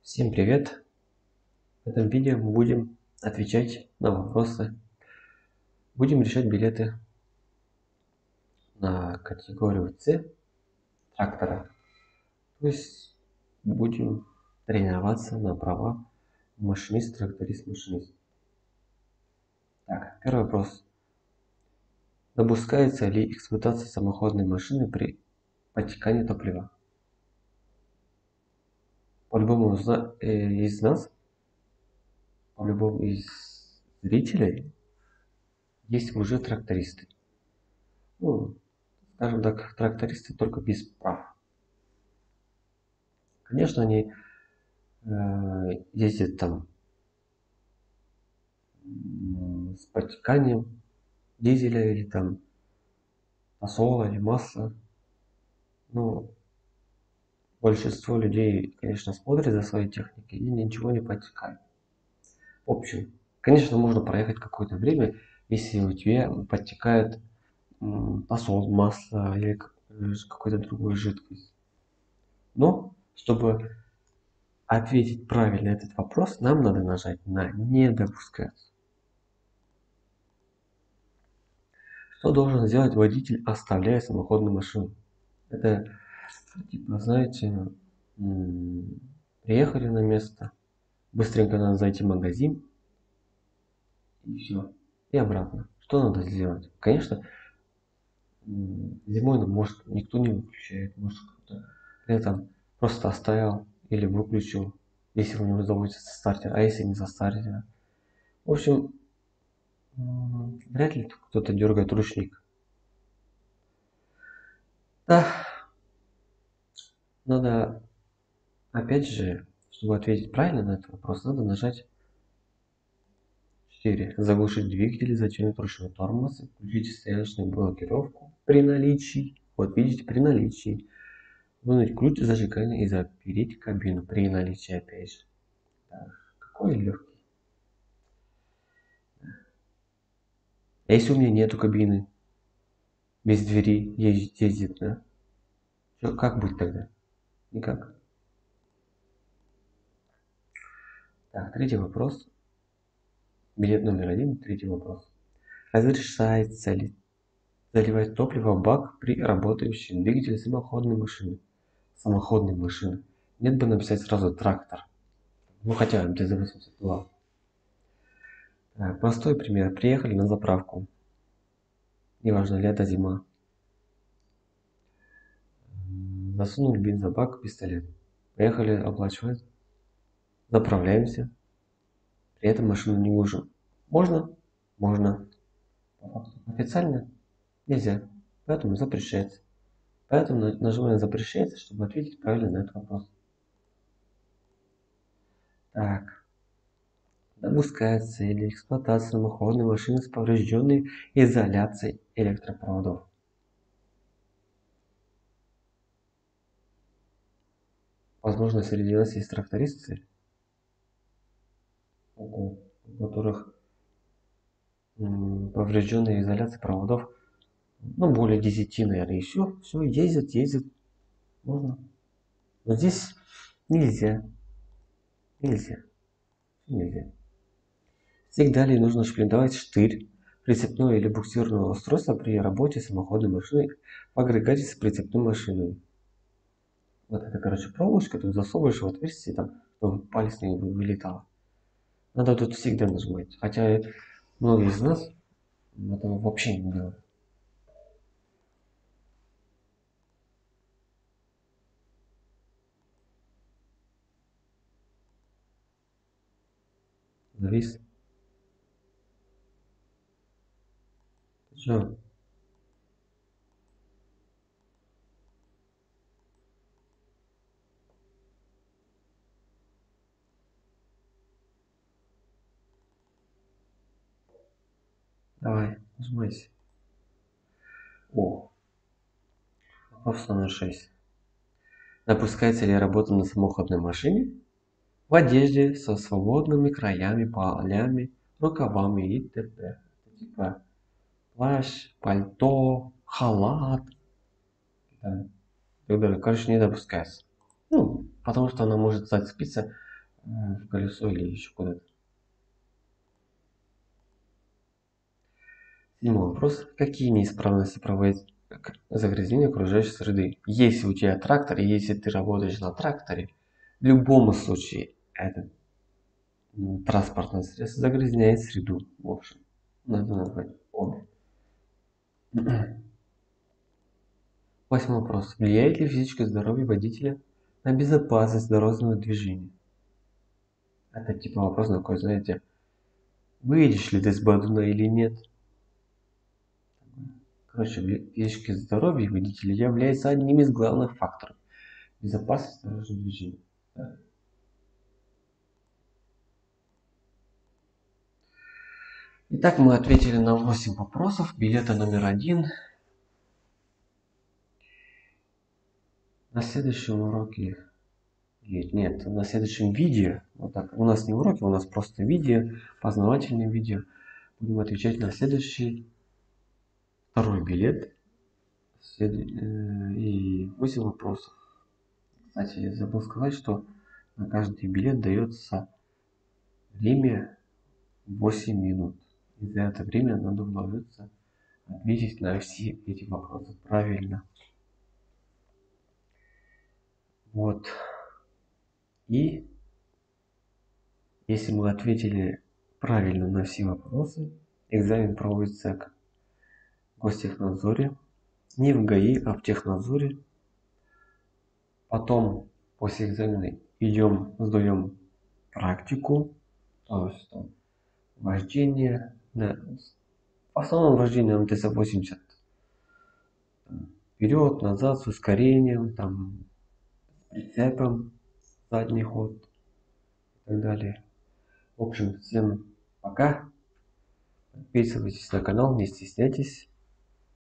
Всем привет! В этом видео мы будем отвечать на вопросы. Будем решать билеты на категорию С трактора. То есть будем тренироваться на права машинист, тракторист, машинист. Так, первый вопрос. Допускается ли эксплуатация самоходной машины при подтекании топлива? По-любому из нас, по-любому из зрителей есть уже трактористы. Ну, скажем так, трактористы только без прав. Конечно, они ездят там с подтеканием дизеля или там тосола или масла. Ну, большинство людей, конечно, смотрят за своей техникой и ничего не подтекает. В общем, конечно, можно проехать какое-то время, если у тебя подтекает тосол, масло или какой-то другой жидкость. Но, чтобы ответить правильно на этот вопрос, нам надо нажать на «Не допускать». Что должен сделать водитель, оставляя самоходную машину? Это, типа, знаете, приехали на место, быстренько надо зайти в магазин, и все, и обратно. Что надо сделать? Конечно, зимой, может, никто не выключает, может, кто-то летом просто оставил или выключил, если у него заводится стартер, а если не за стартера. В общем, вряд ли кто-то дергает ручник. Да, надо, опять же, чтобы ответить правильно на этот вопрос, надо нажать 4. Заглушить двигатель, затянуть ручной тормоз, включить стояночную блокировку при наличии. Вот видите, при наличии. Вынуть ключ зажигания и запереть кабину при наличии, опять же. Так, какой легкий. А если у меня нету кабины, без двери ездит, да? Что, как быть тогда? Никак. Так, третий вопрос. Билет номер 1, третий вопрос. Разрешается ли заливать топливо в бак при работающем двигателе самоходной машины? Самоходной машины. Нет бы написать сразу трактор. Ну хотя МТЗ-82. Простой пример. Приехали на заправку. Неважно, лето, зима. Засунули в бензобак пистолет. Поехали оплачивать. Заправляемся. При этом машину не глушим. Можно? Можно. Официально нельзя. Поэтому запрещается. Поэтому нажимаем запрещается, чтобы ответить правильно на этот вопрос. Так. Допускается или эксплуатация самоходной машины с поврежденной изоляцией электропроводов. Возможно, среди нас есть трактористы, у которых поврежденная изоляция проводов, ну, более 10, наверное, и все, ездят, можно. Но здесь нельзя, нельзя. Всегда ли нужно шплинтовать штырь, прицепное или буксирное устройство при работе самоходной машины в агрегате с прицепной машиной? Вот это, короче, проволочка, тут засовываешь в отверстие, там, чтобы палец не вылетал. Надо тут всегда нажимать. Хотя многие из нас этого вообще не делают. Завис. Все. Давай, нажимайся. О, вопрос номер 6. Допускается ли работа на самоходной машине в одежде со свободными краями, полями, рукавами и т.п. Типа плащ, пальто, халат. Да. Короче, не допускается. Ну, потому что она может зацепиться в колесо или еще куда-то. 7-й вопрос. Какие неисправности проводят к загрязнению окружающей среды? Если у тебя трактор, и если ты работаешь на тракторе, в любом случае это транспортное средство загрязняет среду. В общем, надо назвать обе. 8-й вопрос. Влияет ли физическое здоровье водителя на безопасность дорожного движения? Это типа вопрос такой, знаете, выедешь ли ты с Бадуна или нет? Короче, физическое здоровье водителя является одним из главных факторов безопасности дорожного движения. Да. Итак, мы ответили на 8 вопросов. Билета номер 1. На следующем уроке, нет, на следующем видео, вот так, у нас не уроки, у нас просто видео, познавательное видео. Будем отвечать на следующий, второй билет и 8 вопросов. Кстати, я забыл сказать, что на каждый билет дается время 8 минут. И за это время надо вложиться, ответить на все эти вопросы правильно. Вот. И если мы ответили правильно на все вопросы, экзамен проводится в гостехнадзоре, не в ГАИ, а в технадзоре. Потом после экзамена идем, сдаем практику, то есть там, вождение, да, в основном вождение МТЗ-80. Вперед, назад, с ускорением, там, с прицепом, задний ход и так далее. В общем, всем пока. Подписывайтесь на канал, не стесняйтесь.